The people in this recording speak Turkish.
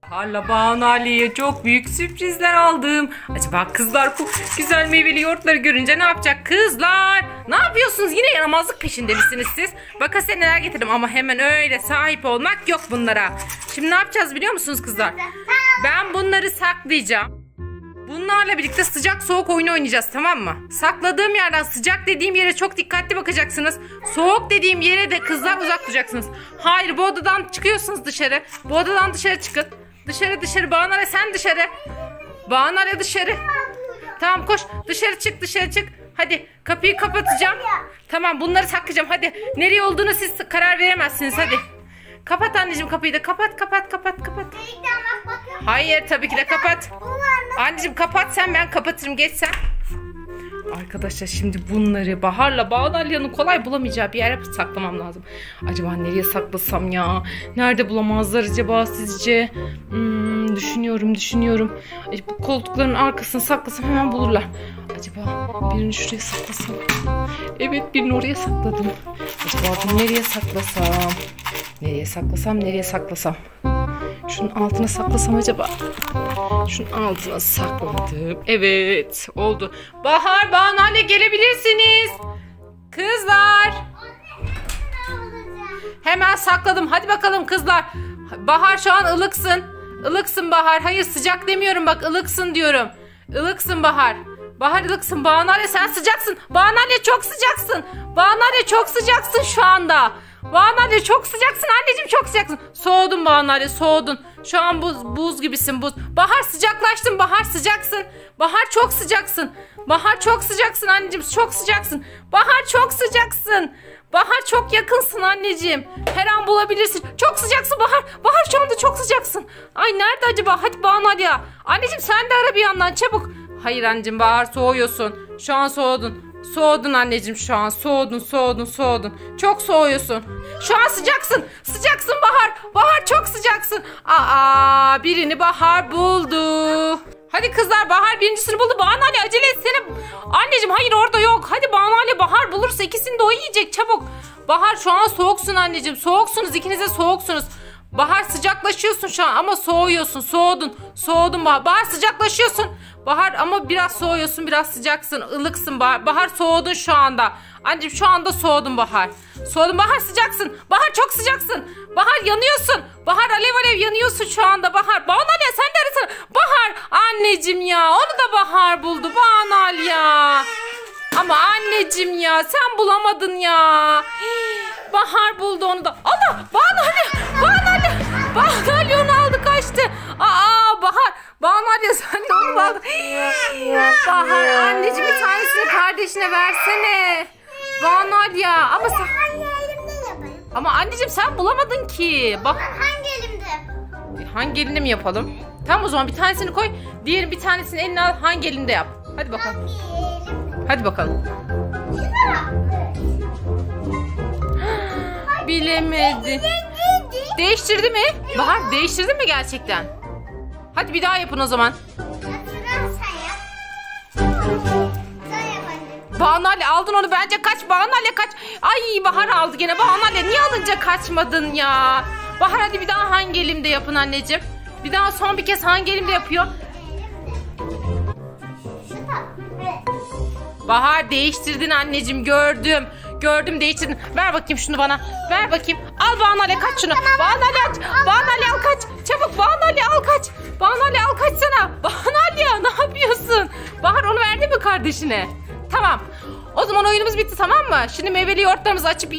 Bahar'la Banu Ali'ye çok büyük sürprizler aldım. Acaba kızlar bu güzel meyveli yoğurtları görünce ne yapacak? Kızlar ne yapıyorsunuz? Yine yaramazlık peşinde misiniz siz? Bakın size neler getirdim ama hemen öyle sahip olmak yok bunlara. Şimdi ne yapacağız biliyor musunuz kızlar? Ben bunları saklayacağım. Bunlarla birlikte sıcak soğuk oyunu oynayacağız, tamam mı? Sakladığım yerden sıcak dediğim yere çok dikkatli bakacaksınız. Soğuk dediğim yere de kızlar uzak duracaksınız. Hayır, bu odadan çıkıyorsunuz dışarı. Bu odadan dışarı çıkın. Dışarı. Banu Ali sen dışarı. Banu Ali dışarı. Tamam koş. Dışarı çık. Hadi kapıyı kapatacağım. Tamam, bunları saklayacağım. Hadi nereye olduğunu siz karar veremezsiniz. Hadi. Kapat anneciğim kapıyı da. Kapat. Hayır, tabii ki de kapat. Anneciğim kapat sen, ben kapatırım, geç sen. Arkadaşlar şimdi bunları Bahar'la Banu Ali'nin kolay bulamayacağı bir yere saklamam lazım. Acaba nereye saklasam ya? Nerede bulamazlar acaba sizce? Düşünüyorum. Bu koltukların arkasını saklasam hemen bulurlar. Acaba birini şuraya saklasam? Evet, birini oraya sakladım. Acaba bunu nereye saklasam? Nereye saklasam? Şunun altına saklasam acaba? Şunun altına sakladım. Evet, oldu. Bahar, Banu Ali gelebilirsiniz. Kızlar. Hemen sakladım. Hadi bakalım kızlar. Bahar şu an ılıksın. Ilıksın Bahar. Hayır, sıcak demiyorum bak, ılıksın diyorum. Ilıksın Bahar. Bahar ılıksın. Banu Ali sen sıcaksın. Banu Ali çok sıcaksın. Banu Ali çok sıcaksın şu anda. Banu Ali çok sıcaksın anneciğim, çok sıcaksın. Soğudun Banu Ali, soğudun. Şu an buz gibisin, buz. Bahar sıcaklaştın, Bahar sıcaksın. Bahar çok sıcaksın. Bahar çok sıcaksın anneciğim, çok sıcaksın. Bahar çok sıcaksın. Bahar çok yakınsın anneciğim. Her an bulabilirsin. Çok sıcaksın Bahar. Bahar şu anda çok sıcaksın. Ay nerede acaba? Hadi Banu Ali ya. Anneciğim sen de ara bir yandan çabuk. Hayır anneciğim, Bahar soğuyorsun. Şu an soğudun. Soğudun anneciğim şu an. Soğudun. Çok soğuyorsun. Şu an sıcaksın. Sıcaksın Bahar. Bahar çok sıcaksın. Birini Bahar buldu. Hadi kızlar, Bahar birincisini buldu. Banu Ali acele etsene. Anneciğim hayır, orada yok. Hadi Banu Ali Bahar bulursa ikisini de o yiyecek, çabuk. Bahar şu an soğuksun anneciğim. Soğuksunuz, ikiniz de soğuksunuz. Bahar sıcaklaşıyorsun şu an ama soğuyorsun. Soğudun Bahar. Bahar sıcaklaşıyorsun. Bahar ama biraz soğuyorsun, biraz sıcaksın, ılıksın Bahar. Bahar soğudun şu anda. Anneciğim şu anda soğudun Bahar. Soğudun Bahar, sıcaksın. Bahar çok sıcaksın. Bahar yanıyorsun. Bahar alev yanıyorsun şu anda Bahar. Banu Ali sen de arasana. Bahar anneciğim ya, onu da Bahar buldu Banu Ali ya. Ama anneciğim ya sen bulamadın ya. Bahar buldu onu da. Allah, Banu Ali onu aldı, kaçtı. Bahar. Banu Ali sen de onu aldın. Bahar anneciğim bir tanesini kardeşine versene. Banu Ali ya. Ama anneciğim sen bulamadın ki. Bak. Hangi elinde mi yapalım? Tamam o zaman bir tanesini koy. Diğeri bir tanesini eline al. Hangi elinde yap? Hadi bakalım. Hadi bakalım. Bilemedi. Değiştirdi mi? Bahar değiştirdi mi gerçekten? Hadi bir daha yapın o zaman. Banu Ali aldın onu, bence kaç. Banu Ali kaç. Ay Bahar aldı gene. Banu Ali niye alınca kaçmadın ya? Bahar hadi bir daha hangi elimde yapın anneciğim. Bir daha son bir kez hangi elimde yapıyor? Bahar değiştirdin anneciğim, gördüm değiştirdin. Ver bakayım şunu bana. Ver bakayım. Al Banu Ali, kaç şunu. Banu Ali aç. Banu Ali al kaç. Çabuk Banu Ali al kaç. Banu Ali al kaçsana. Banu Ali ya ne yapıyorsun? Bahar onu verdi mi kardeşine? Tamam. O zaman oyunumuz bitti, tamam mı? Şimdi meyveli yoğurtlarımızı açıp